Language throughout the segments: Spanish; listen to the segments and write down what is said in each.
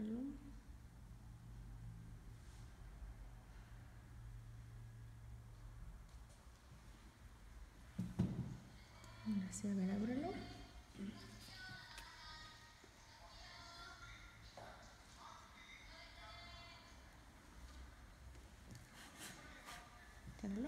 Ciérralo. Ahora sí, a ver, ábrelo. Ciérralo.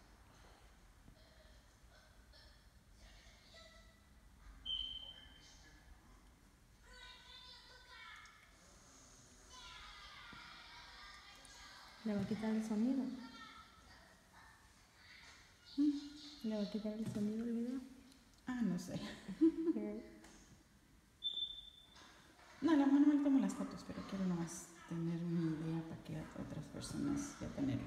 Le va a quitar el sonido. Le va a quitar el sonido el video. Ah, no sé. No, la mano me tomo las fotos, pero quiero nomás tener una idea para que otras personas ya tenerlo.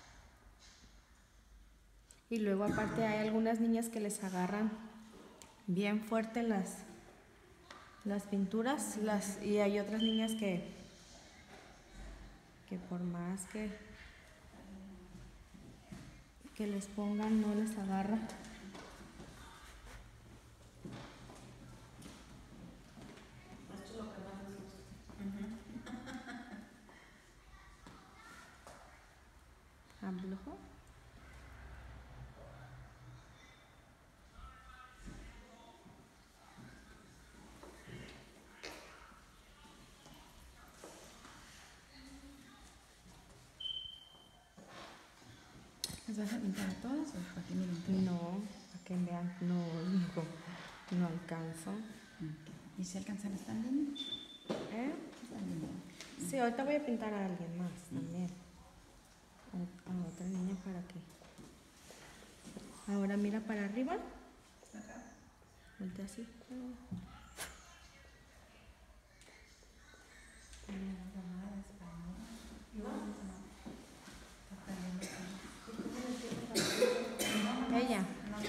Y luego aparte hay algunas niñas que les agarran bien fuerte las pinturas, y hay otras niñas que por más que les pongan no les agarra. Esto es lo que más les gusta. Ablujo. ¿Les vas a pintar a todas o para que miren? No, para que vean, no alcanzo. ¿Y si alcanzan están bien? Están bien. Sí, ahorita voy a pintar a alguien más también. A otra niña para que. Ahora mira para arriba. Acá. Voltea así. Ella.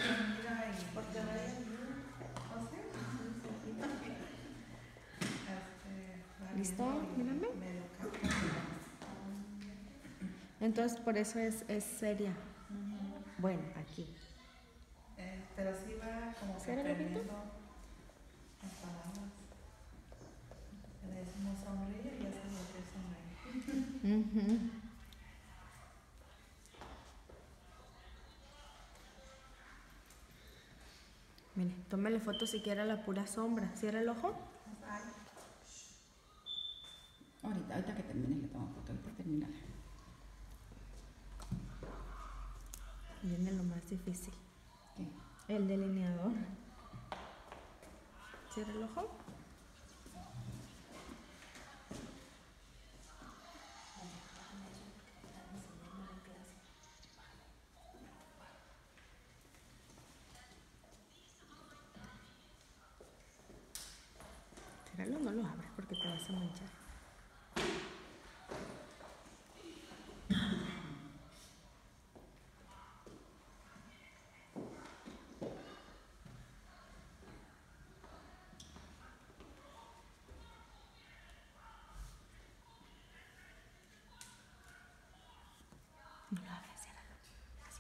¿Listo? Mírame. Entonces por eso es seria. Bueno, aquí. Pero sí va como que aprendiendo las palabras. Le decimos sonríe y hace lo que sonríe. Mire, tómale foto si quiere a la pura sombra. Cierra el ojo. Ahorita que termine le tomo foto, ahorita termina. Viene lo más difícil. ¿Qué? El delineador. Cierra el ojo. Ciérralo, no lo abres porque te vas a manchar. No lo abres, ciérralo. Así.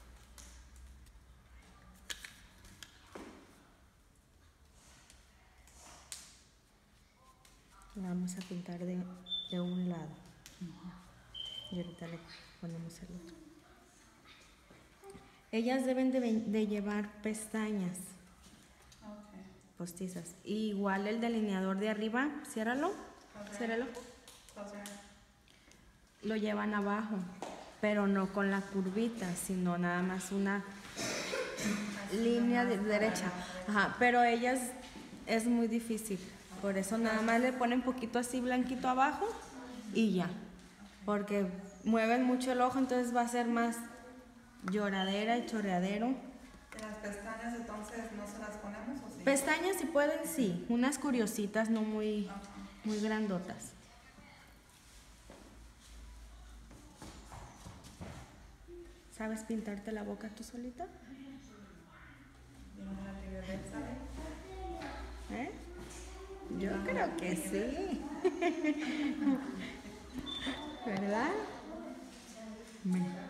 La vamos a pintar de un lado. Y ahorita le ponemos el otro. Ellas deben de llevar pestañas postizas. Y igual el delineador de arriba, ciérralo. Ciérralo. Lo llevan abajo, pero no con la curvita, sino nada más una línea derecha. Ajá, pero ellas es muy difícil. Por eso nada más le ponen poquito así blanquito abajo y ya. Porque mueven mucho el ojo, entonces va a ser más lloradera y chorreadero. ¿Las pestañas entonces no se las ponemos o sí? Pestañas si pueden, sí. Unas curiositas, no muy grandotas. ¿Sabes pintarte la boca tú solita? ¿Eh? Yo creo que sí. ¿Verdad? Bueno.